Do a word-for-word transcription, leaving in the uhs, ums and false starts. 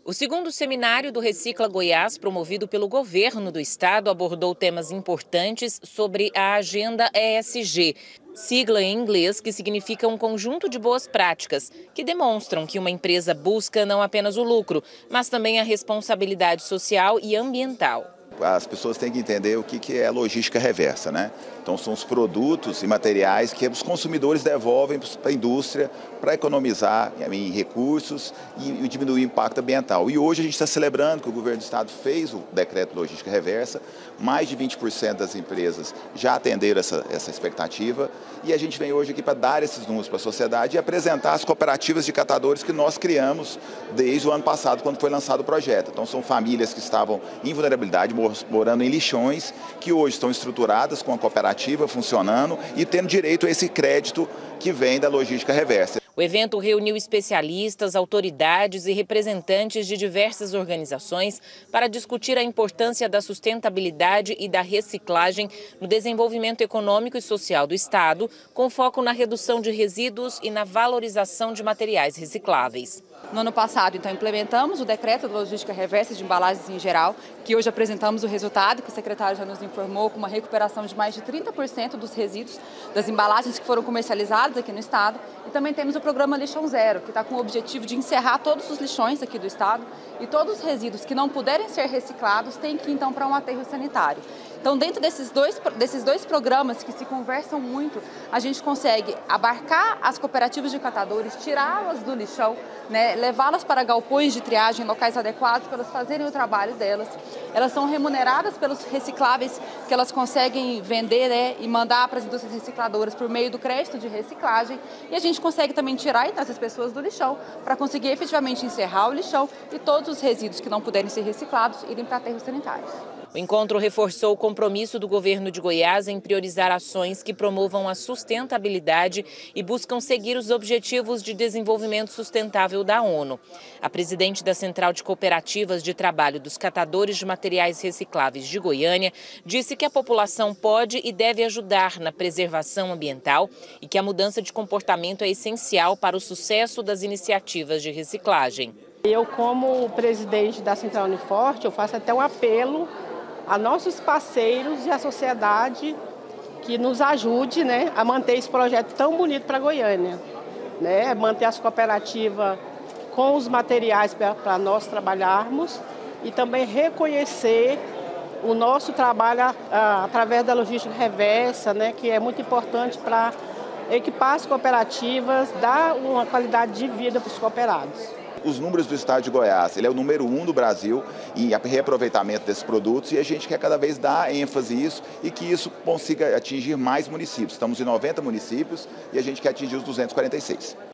O segundo seminário do Recicla Goiás, promovido pelo governo do estado, abordou temas importantes sobre a Agenda E S G, sigla em inglês que significa um conjunto de boas práticas, que demonstram que uma empresa busca não apenas o lucro, mas também a responsabilidade social e ambiental. As pessoas têm que entender o que é logística reversa, né? Então são os produtos e materiais que os consumidores devolvem para a indústria para economizar em recursos e diminuir o impacto ambiental. E hoje a gente está celebrando que o governo do estado fez o decreto de logística reversa, mais de vinte por cento das empresas já atenderam essa, essa expectativa e a gente vem hoje aqui para dar esses números para a sociedade e apresentar as cooperativas de catadores que nós criamos desde o ano passado, quando foi lançado o projeto. Então são famílias que estavam em vulnerabilidade, morando em lixões, que hoje estão estruturadas com a cooperativa funcionando e tendo direito a esse crédito que vem da logística reversa. O evento reuniu especialistas, autoridades e representantes de diversas organizações para discutir a importância da sustentabilidade e da reciclagem no desenvolvimento econômico e social do estado, com foco na redução de resíduos e na valorização de materiais recicláveis. No ano passado, então, implementamos o decreto de logística reversa de embalagens em geral, que hoje apresentamos o resultado, que o secretário já nos informou, com uma recuperação de mais de trinta por cento dos resíduos das embalagens que foram comercializadas aqui no estado. E também temos o programa Lixão Zero, que está com o objetivo de encerrar todos os lixões aqui do estado e todos os resíduos que não puderem ser reciclados têm que ir, então, para um aterro sanitário. Então, dentro desses dois, desses dois programas que se conversam muito, a gente consegue abarcar as cooperativas de catadores, tirá-las do lixão, né, levá-las para galpões de triagem, locais adequados para elas fazerem o trabalho delas. Elas são remuneradas pelos recicláveis que elas conseguem vender, né, e mandar para as indústrias recicladoras por meio do crédito de reciclagem. E a gente consegue também tirar então, essas pessoas do lixão para conseguir efetivamente encerrar o lixão e todos os resíduos que não puderem ser reciclados irem para aterros sanitários. O encontro reforçou o compromisso do governo de Goiás em priorizar ações que promovam a sustentabilidade e buscam seguir os objetivos de desenvolvimento sustentável da ONU. A presidente da Central de Cooperativas de Trabalho dos Catadores de Materiais Recicláveis de Goiânia disse que a população pode e deve ajudar na preservação ambiental e que a mudança de comportamento é essencial para o sucesso das iniciativas de reciclagem. Eu, como presidente da Central Uniforte, eu faço até um apelo a nossos parceiros e a sociedade que nos ajude, né, a manter esse projeto tão bonito para Goiânia, né, manter as cooperativas com os materiais para nós trabalharmos e também reconhecer o nosso trabalho a, a, através da logística reversa, né, que é muito importante para equipar as cooperativas, dar uma qualidade de vida para os cooperados. Os números do estado de Goiás, ele é o número um do Brasil em reaproveitamento desses produtos e a gente quer cada vez dar ênfase a isso e que isso consiga atingir mais municípios. Estamos em noventa municípios e a gente quer atingir os duzentos e quarenta e seis.